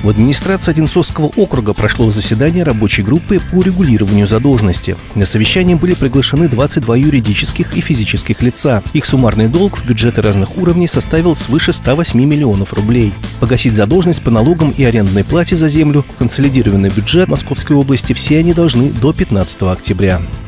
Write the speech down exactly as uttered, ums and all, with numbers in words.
В администрации Одинцовского округа прошло заседание рабочей группы по урегулированию задолженности. На совещание были приглашены двадцать два юридических и физических лица. Их суммарный долг в бюджеты разных уровней составил свыше ста восьми миллионов рублей. Погасить задолженность по налогам и арендной плате за землю в консолидированный бюджет Московской области все они должны до пятнадцатого октября.